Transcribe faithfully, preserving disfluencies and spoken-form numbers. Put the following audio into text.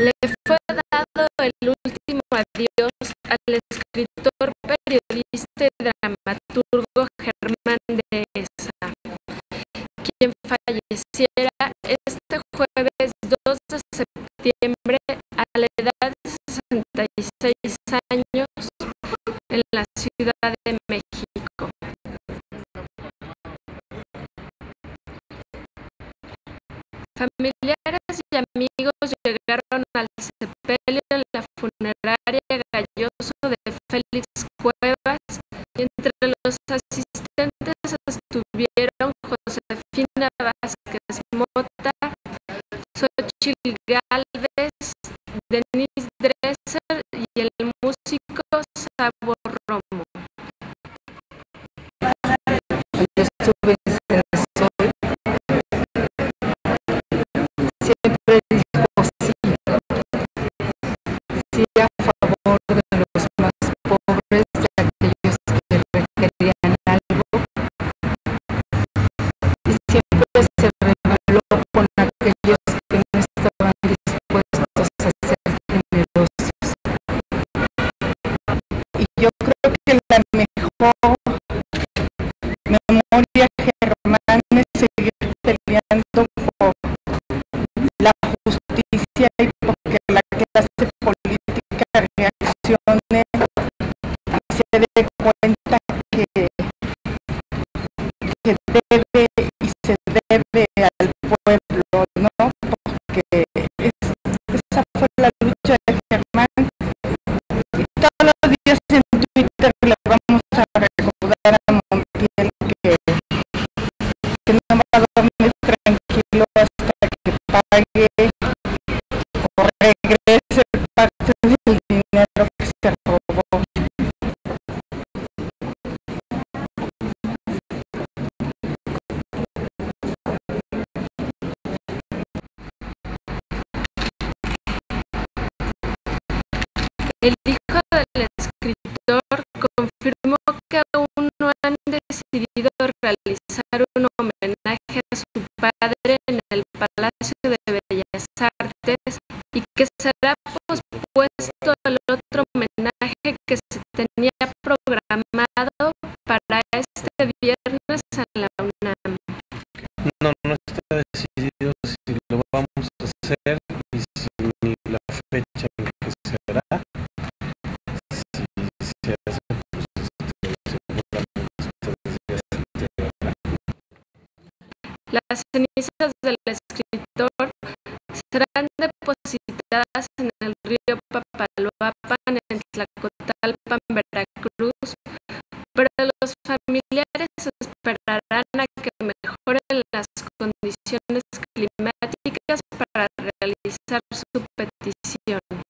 Le fue dado el último adiós al escritor, periodista y dramaturgo Germán Dehesa, quien falleciera este jueves dos de septiembre a la edad de sesenta y seis años en la Ciudad de México. Familiares y amigos llegaron al sepelio en la funeraria Galloso de Félix Cuevas, y entre los asistentes estuvieron Josefina Vázquez Mota, Xochitl Gálvez, Denise Dresser y el músico Sabo Romo. Yo estuve en Cenesoy, siempre dijo sí, sí a favor de los más pobres, de aquellos que requerían algo, y siempre se rebeló con aquellos que no estaban dispuestos a ser generosos. Y yo creo que la mejor memoria Germán es seguir peleando por la justicia y porque la clase política reaccione y se dé cuenta que, que debe y se debe al pueblo, ¿no? Porque es, esa fue la lucha de Germán, y todos los días en Twitter le vamos a recordar a Montiel que, que no va a dormir tranquilo hasta que pague o regrese parte del dinero que se robó. El hijo del escritor confirmó que aún no han decidido realizar un homenaje a su padre en el Palacio de Bellas Artes y que será pospuesto el otro homenaje que se tenía programado para este viernes en la UNAM. No, no está decidido si lo vamos a hacer y si ni la fecha en que será. Si se hace, pues este, seguramente ustedes ya se enterarán. Las cenizas del escritor serán depositadas en el río Papaloapan, en Tlacotalpan, Veracruz, pero los familiares esperarán a que mejoren las condiciones climáticas para realizar su petición.